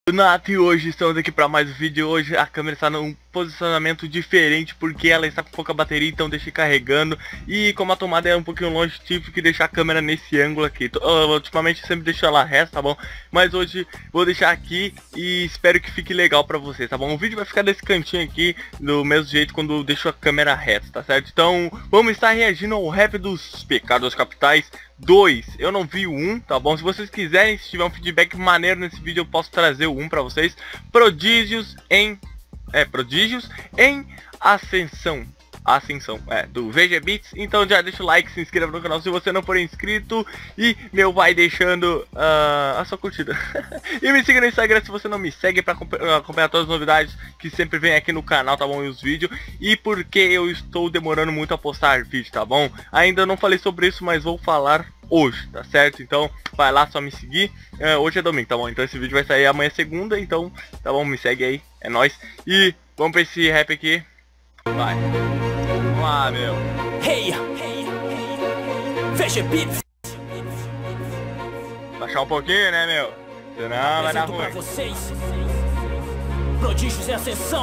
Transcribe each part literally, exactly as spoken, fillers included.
Nath, e hoje estamos aqui para mais um vídeo. Hoje a câmera está num posicionamento diferente porque ela está com pouca bateria, então deixei carregando. E como a tomada é um pouquinho longe, tive que deixar a câmera nesse ângulo aqui. uh, Ultimamente sempre deixo ela reta, tá bom? Mas hoje vou deixar aqui e espero que fique legal para vocês, tá bom? O vídeo vai ficar desse cantinho aqui, do mesmo jeito quando eu deixo a câmera reta, tá certo? Então vamos estar reagindo ao rap dos Pecados Capitais dois. Eu não vi o um, tá bom? Se vocês quiserem, se tiver um feedback maneiro nesse vídeo, eu posso trazer o um pra vocês. Prodígios em... É, Prodígios em Ascensão. Ascensão, é, do V G Beats. Então já deixa o like, se inscreva no canal se você não for inscrito. E, meu, vai deixando uh, a sua curtida. E me siga no Instagram se você não me segue, pra acompanhar todas as novidades que sempre vem aqui no canal, tá bom? E os vídeos. E porque eu estou demorando muito a postar vídeo, tá bom? Ainda não falei sobre isso, mas vou falar hoje, tá certo? Então vai lá, só me seguir. uh, Hoje é domingo, tá bom? Então esse vídeo vai sair amanhã segunda. Então, tá bom? Me segue aí, é nóis. E vamos pra esse rap aqui. Vai. Vamos lá, meu. Hey, V G Beats. Baixar um pouquinho, né, meu? Senão vai dar ruim. Pra vocês, Prodígios em Ascensão.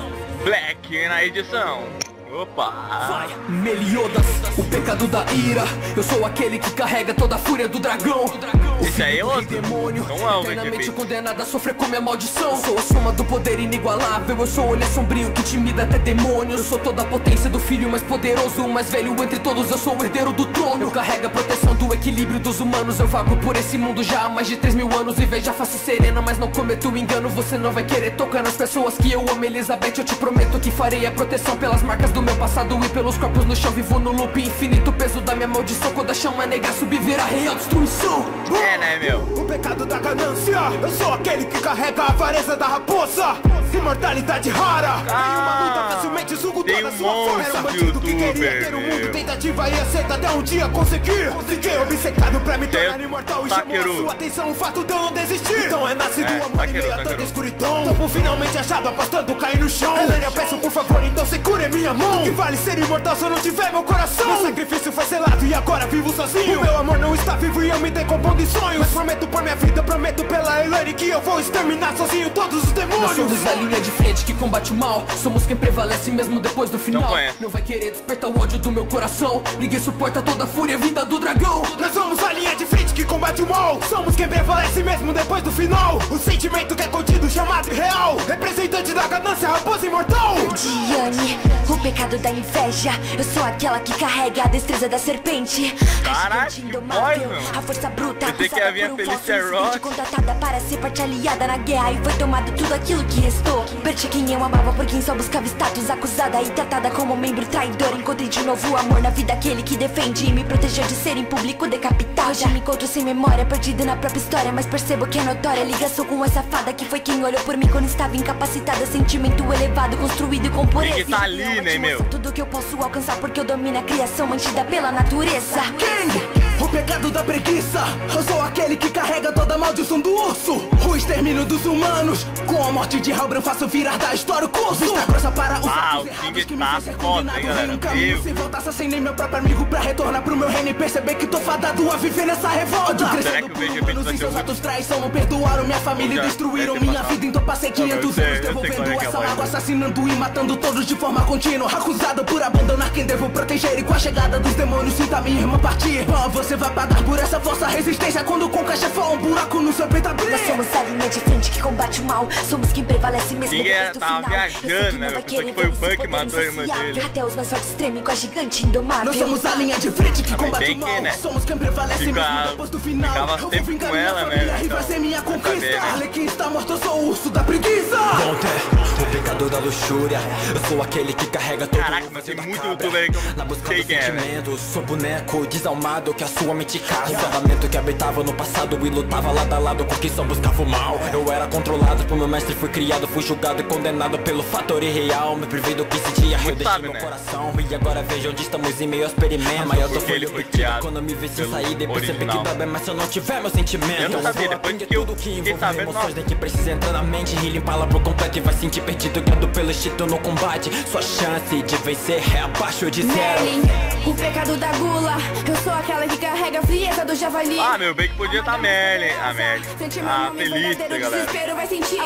Black na edição. Opa! Vai! Meliodas, o pecado da ira. Eu sou aquele que carrega toda a fúria do dragão. Esse aí é outro demônio, não é o eternamente condenado a sofrer com minha maldição. Sou a soma do poder inigualável. Eu sou o olhar sombrio que intimida até demônios. Eu sou toda a potência do filho mais poderoso, o mais velho entre todos. Eu sou o herdeiro do trono. Eu carrego a proteção do equilíbrio dos humanos. Eu vago por esse mundo já há mais de três mil anos. E vejo a face serena, mas não cometo engano. Você não vai querer tocar nas pessoas que eu amo, Elizabeth. Eu te prometo que farei a proteção pelas marcas do meu passado e pelos corpos no chão. Vivo no loop infinito, o peso da minha maldição. Quando a chama negra subir, virá real destruição. É, né, meu? O pecado da ganância. Eu sou aquele que carrega a avareza da raposa. Imortalidade rara. Ah, em uma luta facilmente sugo tem toda um sua força. Era um bandido que queria ter o mundo. Tentativa e acerta até um dia conseguir. Fiquei obcecado pra me tornar tem imortal. E taqueiro. chamou a sua atenção o fato de eu não desistir. Então é nascido É, o amor em meio a tanta escuridão. Topo finalmente achado, apostando cair no chão. Helena, eu peço por favor, então segure minha mão. O que vale ser imortal se eu não tiver meu coração? Meu sacrifício foi selado e agora vivo sozinho. O meu amor não está vivo e eu me decompondo em sonhos. Mas prometo por minha vida, prometo pela Elaine que eu vou exterminar sozinho todos os demônios. Nós somos a linha de frente que combate o mal. Somos quem prevalece mesmo depois do final. Não, não vai querer despertar o ódio do meu coração. Ninguém suporta toda a fúria vinda do dragão. Nós somos a linha de frente que combate o mal. Somos quem prevalece mesmo depois do final. O sentimento que é contido, chamado irreal. Representante da ganância, raposa imortal. Diane, o pecado da inveja. Eu sou aquela que carrega a destreza da serpente. Caraca, que voz, meu. A força bruta, pensei que ia vir a Felicia Roth. contratada para ser parte aliada na guerra. E foi tomado tudo aquilo que restou. Perdi quem eu amava por quem só buscava status. Acusada e tratada como membro traidor. Encontrei de novo o amor na vida, aquele que defende e me protegeu de ser em público decapitado. Já me encontro sem memória, perdido na própria história. Mas percebo que é notória a ligação com essa fada que foi quem olhou por mim quando estava incapacitada. Sentimento elevado, construído com pureza. Tem que tá ali, né, meu? Tudo que eu posso alcançar porque eu domino a criação mantida pela natureza. Quem? O pecado da preguiça. Eu sou aquele que carrega toda a maldição do urso. O extermínio dos humanos. Com a morte de Halbrand faço virar da história o curso. Vista grossa para os ah, atos o errados que me tá fez ser foda, condenado. hein, galera? Um caminho sem voltar, sem nem meu próprio amigo pra retornar pro meu reino e perceber que tô fadado a viver nessa revolta. Será que o V G Beats vai ser seus o atos traição, não perdoaram minha família e destruíram minha vida. Então passei quinhentos anos devolvendo essa mágoa, assassinando e matando todos de forma contínua. Acusado por abandonar quem devo proteger. E com a chegada dos demônios sinta minha irmã partir. Bom, você vai pagar por essa força resistência quando com caixa for um buraco no seu peito abrir. Nós somos a linha de frente que combate o mal. Somos quem prevalece mesmo King depois do tava final. viajando, né? Eu pensei que foi o Punk que matou a irmã dele. Até os mais fortes tremem com a gigante indomável. Nós somos a linha de frente que Ah, combate bem o mal. que, né? Somos quem prevalece Fica- mesmo depois do final. ficava Eu vou sempre vingar com minha ela, né? família e Então, vai ser minha vai conquista. saber, né? Arlequim está morto, eu sou o urso da preguiça. Conter, o pecador da luxúria. Eu sou aquele que carrega todo Caraca, o mas tem da muito cabra. youtuber aí que eu Na busca sei dos quem é, né? sentimentos. Sou boneco desalmado que a sua mente caça. Encerramento que habitava no passado e lutava lado a lado com quem só buscava o mal. Eu era controlado por meu mestre, fui criado, fui julgado e condenado pelo fator irreal. Me privei do que sentia, eu deixei sabe, meu né? coração. E agora veja onde estamos em meio ao experimento. A maior dor Porque foi ele foi divertida criado quando me vi sem pelo saída e percebi que original. dá bem, mas se eu não tiver meu sentimento. Eu não sabia, vou depois aprender que eu tudo que fiquei envolve sabendo, emoções, nossa. nem que precisa entrar na mente e limpá-la por completo e vai sentir perdido, guiado pelo instinto no combate. Sua chance de vencer é abaixo de zero. Merlin, o pecado da gula. Eu sou aquela que carrega a frieza do javali. Ah, meu, bem que podia estar tá a Merlin. A Merlin. A Felícia, galera. Desespero vai sentir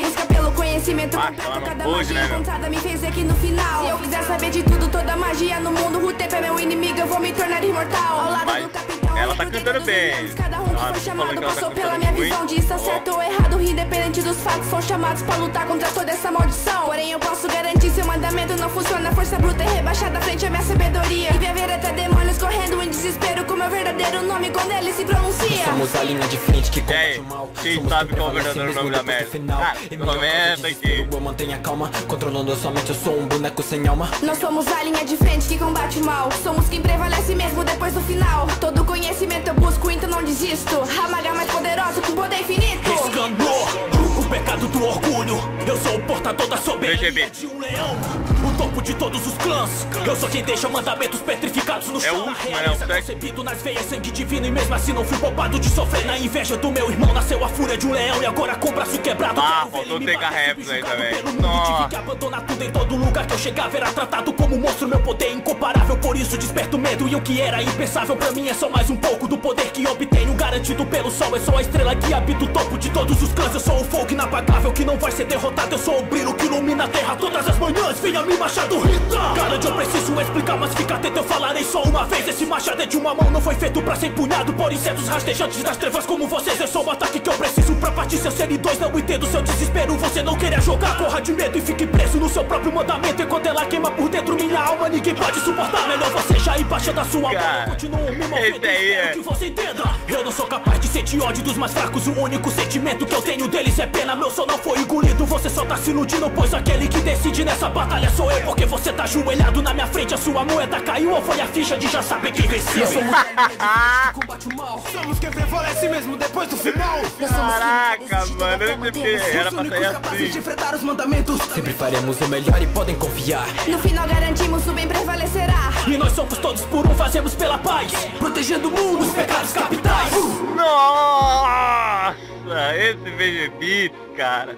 feito Ah, completo, ela não cada pôde, magia né, meu? encontrada me fez aqui no final. Se eu quiser saber de tudo, toda magia no mundo, o tempo é meu inimigo, eu vou me tornar imortal. Ao lado Mas do capitão, ela tá eu cantando dos bem. milhões, cada um que Ela foi falou chamado que ela tá passou pela cantando minha muito. visão de está Ó. certo ou errado, independente dos fatos, são chamados pra lutar contra toda essa maldição. Porém eu posso garantir, seu mandamento não funciona, força bruta é rebaixada frente à minha sabedoria. E ver até demônios correndo em desespero com meu verdadeiro nome quando ele se pronuncia. Somos a linha de frente que E aí, combate o mal. quem Somos sabe quem qual é o prevalece verdadeiro mesmo nome da depois do merda? final. Ah, Em minha comenta hora de desespero, aqui. eu mantenho a calma, controlando somente eu sou um boneco sem alma. Nós somos a linha de frente que combate o mal. Somos quem prevalece mesmo depois do final. Todo conhecimento eu busco, então não desisto. A maga mais poderosa com poder infinito. Escandor, o pecado do orgulho. Eu sou o portador da soberania de um leão. O topo de todos os clãs. Eu sou quem deixa mandamentos petrificados no É chão. o A último, né? realeza O sexto. concebido nas veias, sangue divino. E mesmo assim não fui poupado de sofrer. Na inveja do meu irmão nasceu a fúria de um leão. E agora com o braço quebrado Ah, quero ver faltou ele me ter bater, carreps aí subjugado também. pelo mundo. Nossa. Tive que abandonar tudo em todo lugar que eu chegava. Era tratado como um monstro, meu poder é incomparável. Por isso desperto medo e o que era impensável pra mim é só mais um pouco do poder que obtenho. Garantido pelo sol, é só a estrela que habita o topo de todos os clãs. Eu sou o fogo inapagável que não vai ser derrotado. Eu sou o brilho que ilumina a terra todas as manhãs. Venha me machado Rita. Garante, eu preciso explicar, mas fica atento, eu falarei só uma vez. Esse machado é de uma mão, não foi feito pra ser empunhado por insetos rastejantes das trevas como vocês. É só o ataque que eu preciso pra partir seu ser em dois. Não entendo seu desespero, você não queria jogar. Corra de medo e fique preso no seu próprio mandamento. Enquanto ela queima por dentro minha alma, ninguém pode suportar. Melhor você já ir baixando a sua Cara, bola. Continuo me movendo, esse aí espero é- que você entenda. Eu não sou capaz de sentir ódio dos mais fracos. O único sentimento que eu tenho deles é pena. Meu som não foi engolido, você só tá se iludindo. Pois aquele que decide nessa batalha sou eu. Porque você tá ajoelhado na minha frente, a sua moeda caiu. Ou foi a ficha de já saber quem venceu? Combate o mal. Somos quem prevalece mesmo depois do final. Caraca, mano, eu não sei porque era pra sair capazes de assim. enfrentar os mandamentos. Sempre faremos o melhor e podem confiar. No final garantimos o bem prevalecerá. E nós somos todos por um, fazemos pela paz, protegendo o mundo dos pecados capitais. Nossa, esse V G Beats, cara.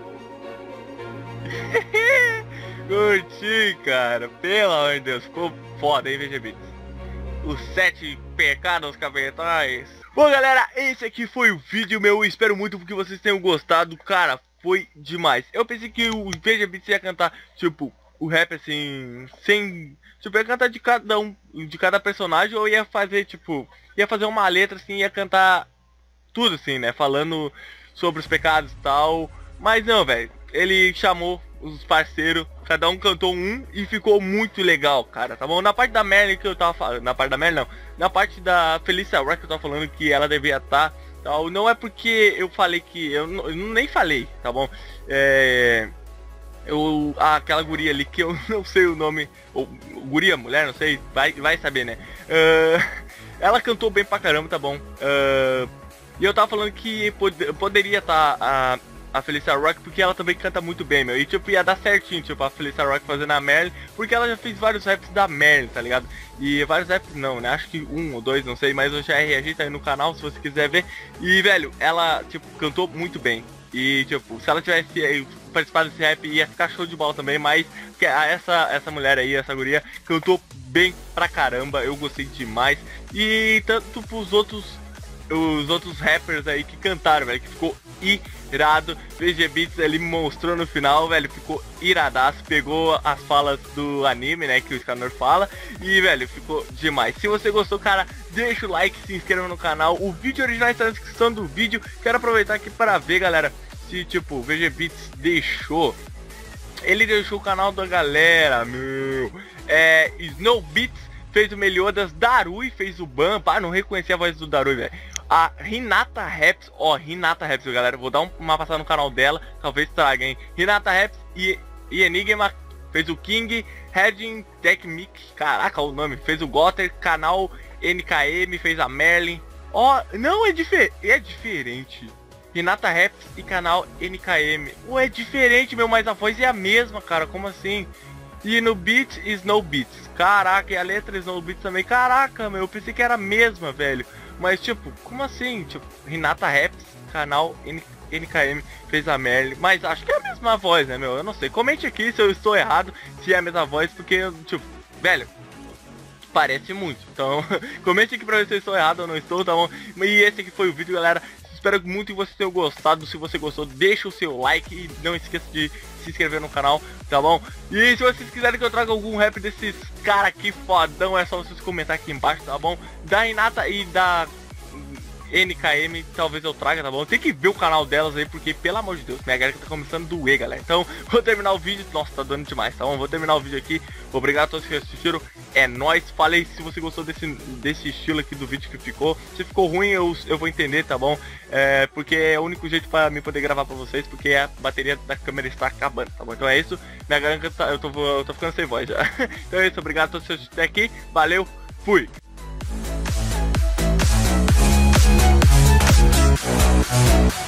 Curti, cara. Pelo amor de Deus, ficou foda, hein, V G Beats. Os sete pecados capitais. Bom, galera, esse aqui foi o vídeo meu. Espero muito que vocês tenham gostado. Cara, foi demais. Eu pensei que o V G Beats ia cantar, tipo, o rap assim, sem... Tipo, ia cantar de cada um, de cada personagem, ou ia fazer, tipo, ia fazer uma letra assim, ia cantar tudo assim, né? Falando sobre os pecados e tal. Mas não, velho. Ele chamou os parceiros, cada um cantou um e ficou muito legal, cara, tá bom? Na parte da Merlin que eu tava falando, na parte da Merlin não, na parte da Felícia Rock que eu tava falando que ela devia estar, tal, não é porque eu falei que, eu, eu nem falei, tá bom? É... Eu, ah, aquela guria ali que eu não sei o nome, ou guria, mulher, não sei, vai, vai saber, né? Uh, ela cantou bem pra caramba, tá bom? Uh, e eu tava falando que pod poderia estar tá, a, a Felícia Rock, porque ela também canta muito bem, meu. E tipo, ia dar certinho, tipo, a Felícia Rock fazendo a Merlin, porque ela já fez vários raps da Merlin, tá ligado? E vários raps não, né? Acho que um ou dois, não sei, mas eu já reagi, tá aí no canal, se você quiser ver. E, velho, ela, tipo, cantou muito bem. E, tipo, se ela tivesse aí participado desse rap, ia ficar show de bola também, mas que essa, essa mulher aí, essa guria, cantou bem pra caramba, eu gostei demais. E tanto pros outros, os outros rappers aí que cantaram, velho, que ficou irado. V G Beats ele mostrou no final, velho, ficou iradaço, pegou as falas do anime, né, que o Scanner fala, e, velho, ficou demais. Se você gostou, cara, deixa o like, se inscreva no canal, o vídeo original está na descrição do vídeo. Quero aproveitar aqui para ver, galera, se, tipo, o V G Beats deixou, ele deixou o canal da galera, meu, é, Snow Beats fez o Meliodas, Darui fez o ban, pá, não reconheci a voz do Darui, velho. A Hinata Raps, ó, Hinata Raps, galera, vou dar um, uma passada no canal dela, talvez traga, hein. Hinata Raps e, e Enigma fez o King, Redding Technic, caraca o nome, fez o Gotter, canal N K M, fez a Merlin, ó, não, é, difer é diferente. Hinata Raps e canal N K M, ué, é diferente, meu, mas a voz é a mesma, cara, como assim? E no beat, Snow Beats, caraca, e a letra Snow Beats também, caraca, meu, eu pensei que era a mesma, velho. Mas, tipo, como assim? Tipo, Hinata Raps, canal N K M, fez a Merlin. Mas acho que é a mesma voz, né, meu? Eu não sei. Comente aqui se eu estou errado, se é a mesma voz, porque, tipo, velho, parece muito. Então, comente aqui pra ver se eu estou errado ou não estou, tá bom? E esse aqui foi o vídeo, galera. espero muito que você tenha gostado. Se você gostou, deixa o seu like e não esqueça de se inscrever no canal, tá bom? E se vocês quiserem que eu traga algum rap desses cara aqui fodão, é só vocês comentar aqui embaixo, tá bom? Da Renata e da N K M, talvez eu traga, tá bom? Tem que ver o canal delas aí, porque, pelo amor de Deus, minha garganta tá começando a doer, galera. Então, vou terminar o vídeo. Nossa, tá doendo demais, tá bom? Vou terminar o vídeo aqui. Obrigado a todos que assistiram. É nóis. Falei se você gostou desse, desse estilo aqui do vídeo que ficou. Se ficou ruim, eu, eu vou entender, tá bom? É, porque é o único jeito pra mim poder gravar pra vocês, porque a bateria da câmera está acabando, tá bom? Então é isso. Minha garganta tá... Eu tô, eu tô ficando sem voz já. Então é isso. Obrigado a todos que assistiram aqui. Valeu. Fui. We'll be right back.